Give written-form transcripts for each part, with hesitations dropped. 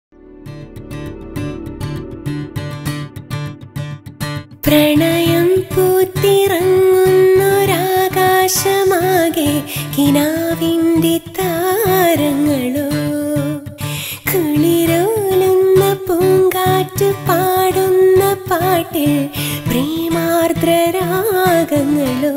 പ്രണയം പൂത്തിറങ്ങുന്നൊരാകാശമാകെ കിനാവിൻ്റെ താരങ്ങളോ, കുളിരോലുന്ന പൂങ്കാറ്റ് പാടുന്ന പാട്ടിൽ പ്രേമാർദ്രരാഗങ്ങളോ,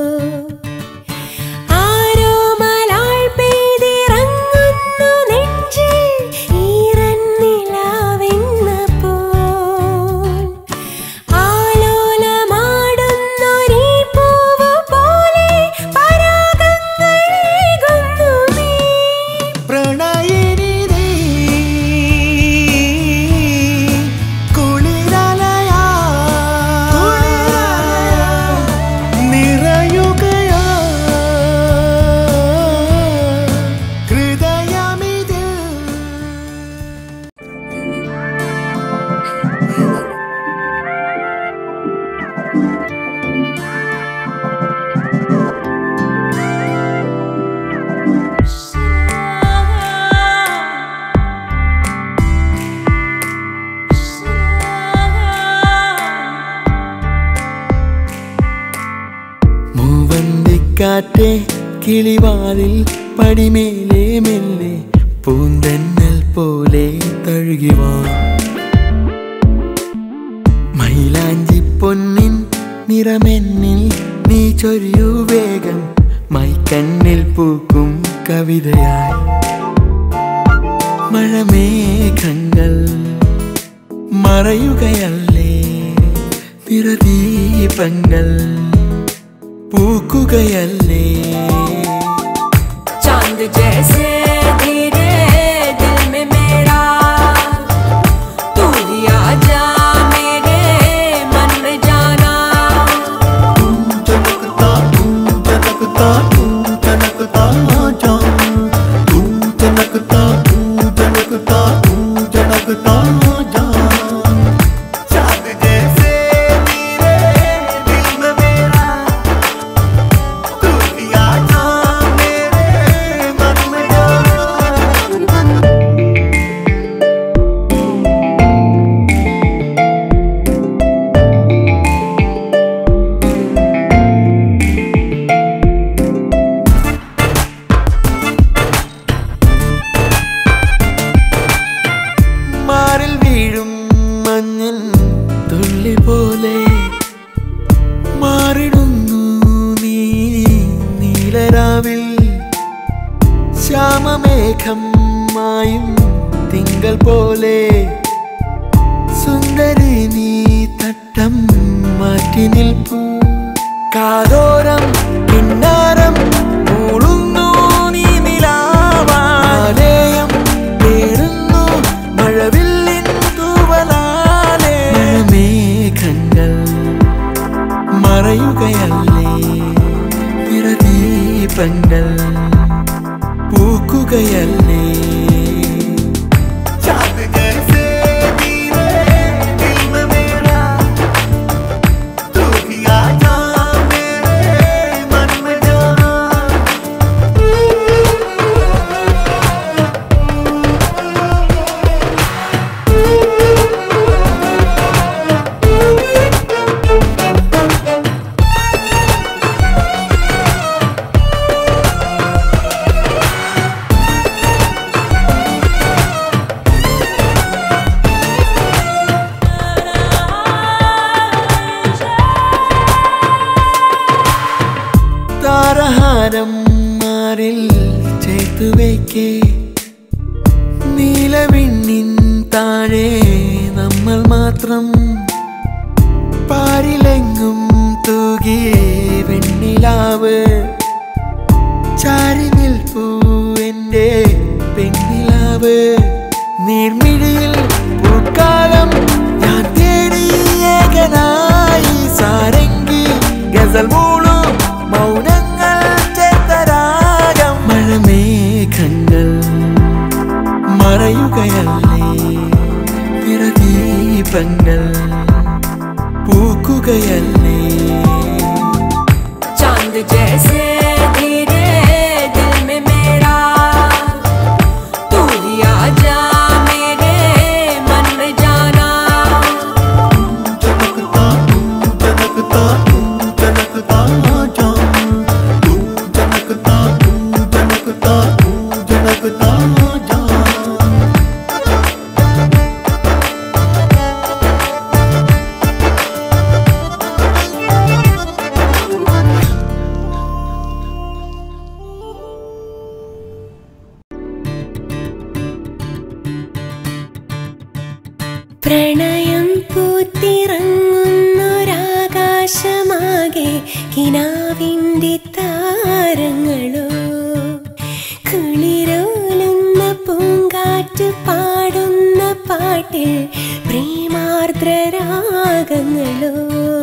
കാറ്റേ കിളിവാലിൽ പടിമേലെ മെല്ലെ പൂന്തന്നൽ പോലെ തഴുകിവാ, മൈലാഞ്ചി പൊന്നിൻ നിറമെന്നിൽ നീ ചൊരിയൂ വേഗം, മൈക്കണ്ണിൽ പൂക്കും കവിതയായി മഴമേഘങ്ങൾ മറയുകയല്ലേ, നിറദീപങ്ങൾ പൂക്കുകയല്ലേ, चांद जैसे धीरे दिल में मेरा तू ही आजा मेरे मन में जाना, तू चनकता तू चनकता तू चनकता जा, तू चनकता तू चनकता तू चनकता जा, चांद जैसे धीरे दिल में मेरा तू ही आजा मेरे मन में जाना। മാറിൽ വീഴും മഞ്ഞൻ തുള്ളി പോലെ മാറിടുന്നു നീ നീലരാവിൽ, ശ്യാമമേഘം മായും തിങ്കൾ പോലെ സുന്ദരി നീ തട്ടം മാറ്റി നിൽപ്പൂ, കാതോരം കിന്നാരം മൂളുന്നു നീ നിലാവാലയം തേടുന്നു മഴവില്ലിൻ തൂവലാലെ, മേഘങ്ങൾ മറയുകയല്ലേ, നിറദീപങ്ങൾ പൂക്കുകയല്ലേ, चांद जैसे धीरे दिल में मेरा तू ही आजा मेरे मन में जाना। താരഹാരം മാറിൽ ചേർത്തുവയ്ക്കേ, നീലവിണ്ണിൻ താഴെ നമ്മൾ മാത്രം, പാരിലെങ്ങും തൂകി വെണ്ണിലാവ്, ചാരി നിൽപ്പൂ എൻ്റെ പെണ്ണിലാവ്, നീർമിഴിയിൽ പൂക്കാലം ഞാൻ തേടി ഏകനായി, സാരംഗി ഗസൽ മൂളും മൗനങ്ങൾ ചേർത്തരാഗം, മഴമേഘങ്ങൾ മറയുകയല്ലേ, നിറദീപങ്ങൾ പൂക്കുകയല്ലേ, चांद जैसे धीरे दिल में मेरा तू ही आजा मेरे പ്രണയം പൂത്തിറങ്ങുന്നൊരാകാശമാകെ കിനാവിൻ്റെ താരങ്ങളോ കുളിരോലുന്ന പൂങ്കാറ്റ് പാടുന്ന പാട്ടിൽ പ്രേമാർദ്രരാഗങ്ങളോ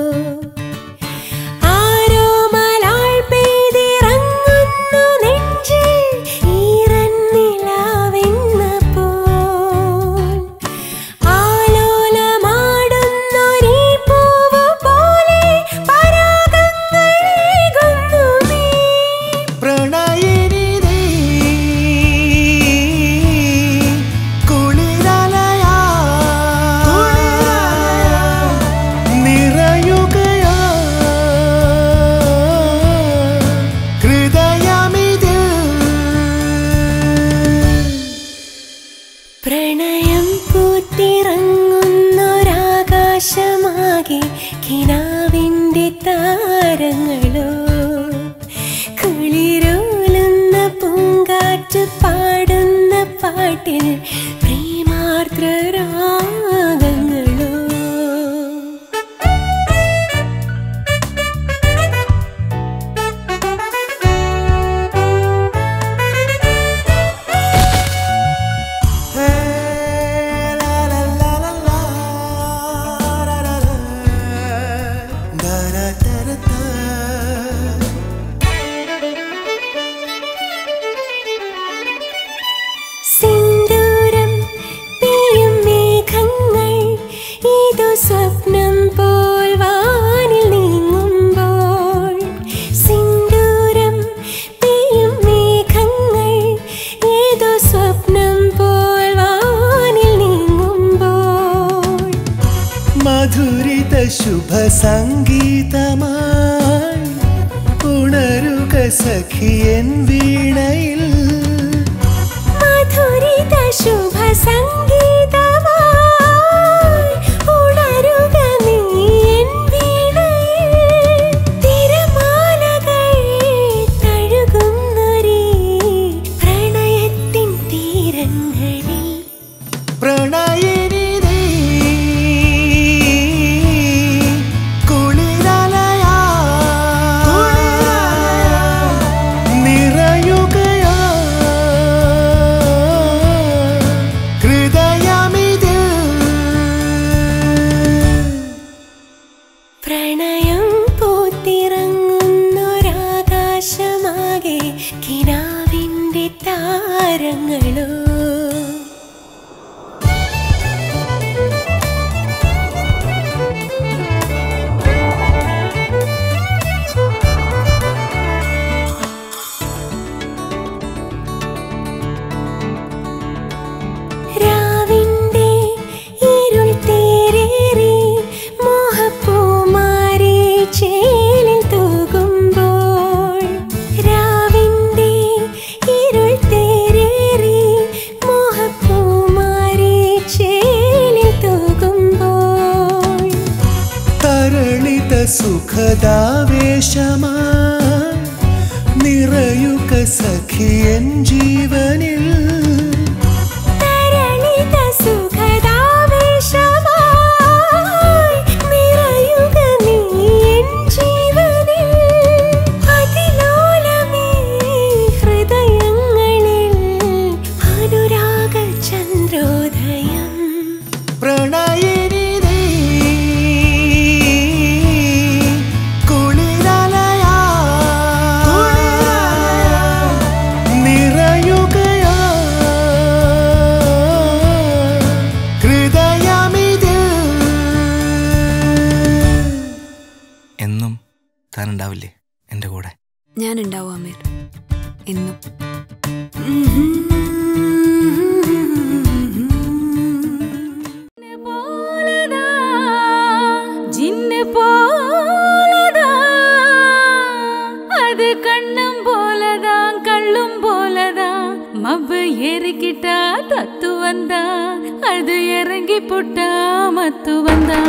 പ്രണയം പൂത്തിറങ്ങുന്നൊരാകാശമാകെ കിനാവിൻ്റെ താരങ്ങളോ കുളിരോലുന്ന പൂങ്കാറ്റ് പാടുന്ന പാട്ടിൽ പ്രേമാർദ്രരാഗങ്ങളോ സിന്ദൂരം പെയ്യും മേഘങ്ങൾ ഏതോ സ്വപ്നം പോൽ വാനിൽ നീങ്ങുമ്പോൾ സിന്ദൂരം പെയ്യും മേഘങ്ങൾ ഏതോ സ്വപ്നം പോൽ വാനിൽ നീങ്ങുമ്പോൾ മധുരിത ശുഭ സംഗീതമായി ഉണരുക സഖിയൻ വീണയിൽ മധുരിത ശുഭ സംഗീതമായി ഉണരുക നീ എൻ വീണയിൽ തിരമാലകൾ തഴുകുന്നൊരേ പ്രണയത്തിൻ തീരങ്ങളിൽ പ്രണയിനി നീ കുളിരലയാ നിറയുകയാ ഹൃദയമിതിൽ പ്രണയം പൂത്തിറങ്ങുന്നൊരാകാശമാകെ കിനാവിൻ്റെ താരങ്ങളോ രാവിൻ്റെ ഇരുൾ തേരേറി മോഹപ്പൂമാരി ചേലിൽ തൂകുമ്പോൾ രാവിൻ്റെ ഇരുൾ തേരേറി മോഹപ്പൂമാരി ചേലിൽ തൂകുമ്പോൾ തരളിത സുഖദാവേശമായി നിറയുക സഖിയൻ ജീവനിൽ തരളിത സുഖദാവേശമായി നിറയുക നീ എൻ ജീവനിൽ അതിലോലമേ ഹൃദയങ്ങളിൽ അനുരാഗ ചന്ദ്രോദയം പ്രണയിനി നീ കുളിരലയാ നിറയുകയാ ഹൃദയമിതിൽ എന്നും താനുണ്ടാവില്ലേ എൻ്റെ കൂടെ? ഞാനുണ്ടാവും ആമീർ, എന്നും. ജിന്ന് പോലതാ அது கண்ணும் போலதான் கள்ளும் போலதான் மப்பு ஏறிக்கிட்டா தத்து வந்தா அது இறங்கி புட்டா மத்து வந்தா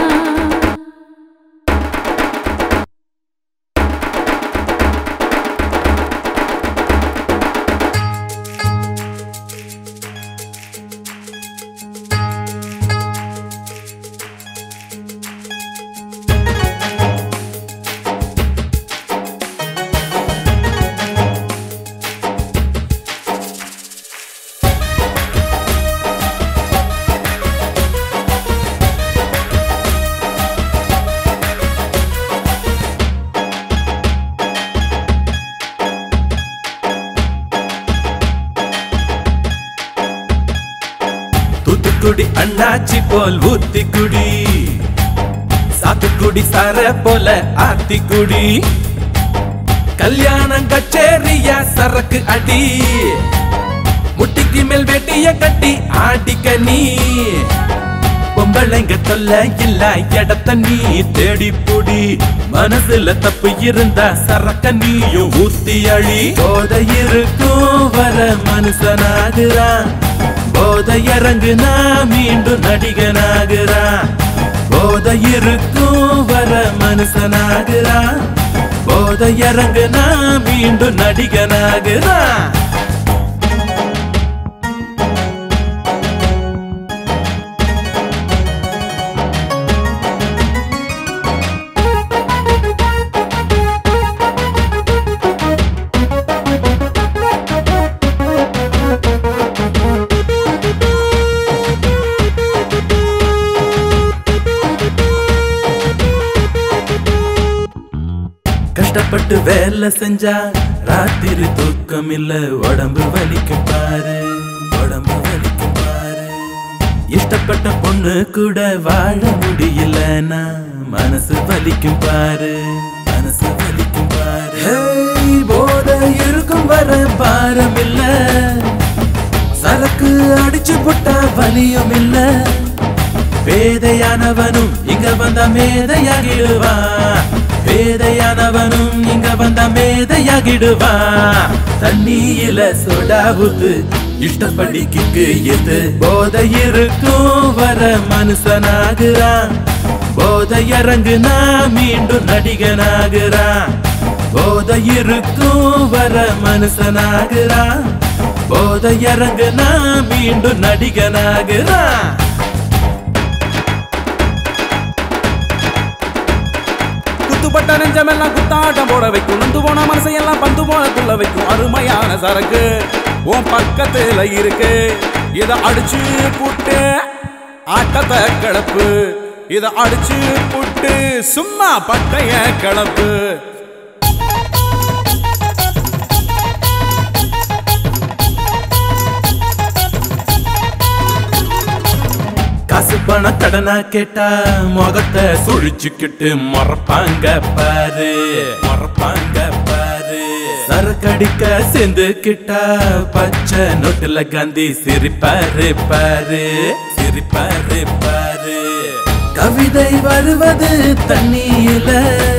அண்ணாச்சி போல் ஊத்தி குடி சாத்துக்குடி சார போல ஆத்தி குடி கல்யாணம் கச்சேரியா சரக்கு அடி முட்டிக்கு மேல் வேட்டிய கட்டி ஆடிக்க நீ பொம்பளைங்க தொல்ல இல்ல இடத்த நீ தேடி புடி மனசுல தப்பு இருந்தா சரக்க நீயும் ஊத்தி அழி போத இருக்கும் வர மனுஷனாகிறான் போத இறங்குனா மீண்டும் நடிகனாகிறான் போத இருக்கும் வர மனுஷனாகிறான் போத இறங்குனா மீண்டும் நடிகனாகிறான் கஷ்டப்பட்டு வேலை செஞ்சா ராத்திரி தூக்கம் இல்ல உடம்பு வலிக்கும் பாரு உடம்பு வலிக்கும் பாரு இஷ்டப்பட்ட பொண்ணு கூட வாழ முடியலன்னா மனசு வலிக்கும் பாரு மனசு வலிக்கும் பாரு போத இருக்கும் வர பாரம் இல்ல சரக்கு அடிச்சு போட்டா வலியும் இல்ல பேதையானவனும் இங்க வந்த மேதையாகிடுவான் பேதையானவனும் இங்க வந்த மேதையாகிடுவான் தண்ணியில சோடாவுக்கு இஷ்டப்படி கிக்கு எது போதை இருக்கும் வர மனுஷனாகிறான் போதை இறங்குனா மீண்டும் நடிகனாகிறான் போதை இருக்கும் வர மனுஷனாகிறான் போதை இறங்குனா மீண்டும் நடிகனாகிறான் குத்துப்பட்ட நெஞ்சமெல்லாம் குத்தாட்டம் போட வைக்கும் நந்து போன மனசையெல்லாம் பந்து போனக்குள்ள வைக்கும் அருமையான சரக்கு உன் பக்கத்துல இருக்கு இத அடிச்சு புட்டு ஆட்டத்தை கிளப்பு இத அடிச்சு புட்டு சும்மா பட்டைய கிளப்பு காசு பண கடனா கேட்டா முகத்தை சுழிச்சுக்கிட்டு மறப்பாங்க பாரு மறப்பாங்க பாரு சரக்கடிக்க சேர்ந்து கிட்டா பச்சை நோட்டுல காந்தி சிரிப்பாரு பாரு சிரிப்பாரு பாரு கவிதை வருவது தண்ணியில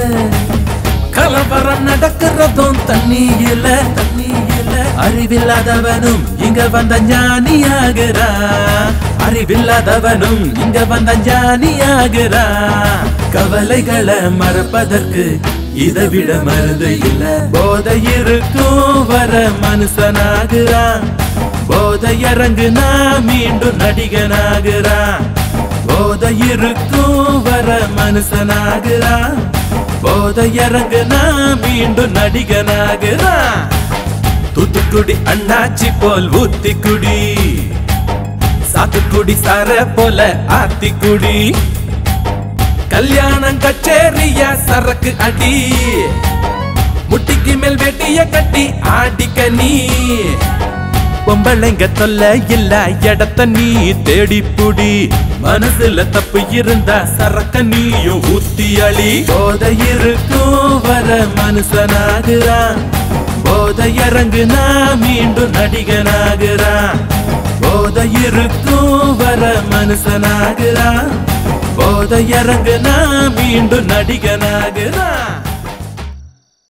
கலவரம் நடக்கிறதும் தண்ணியில தண்ணியில அறிவில்லாதவனும் இங்க வந்த ஞானியாகிறான் அறிவில்லாதவனும் இங்க வந்த ஞானியாகிறான் கவலைகளை மறப்பதற்கு இதை விட மருந்து இல்ல போதை இருக்கும் வர மனுஷனாகிறான் போதை இறங்குனா மீண்டும் நடிகனாகிறான் போதை இருக்கும் வர மனுஷனாகிறான் போதை இறங்குனா மீண்டும் நடிகனாகிறான் தூத்துக்குடி அண்ணாச்சி போல் ஊத்தி குடி சாத்துக்குடி சார போல ஆத்தி குடி கல்யாணம் கச்சேரியா சரக்கு அடி முட்டிக்கு மேல் வேட்டிய கட்டி ஆடிக்க நீ பொம்பளைங்க தொல்ல இல்ல இடத்த நீ தேடி புடி மனசுல தப்பு இருந்தா சரக்க நீயும் ஊத்தி அழி போதை இருக்கும் வர மனுஷனாகிறான் போதை இறங்குனா மீண்டும் நடிகனாகிறான் போதை இருக்கும் வர மனுஷனாகிறான் போதை இறங்குனா மீண்டும் நடிகனாகிறான்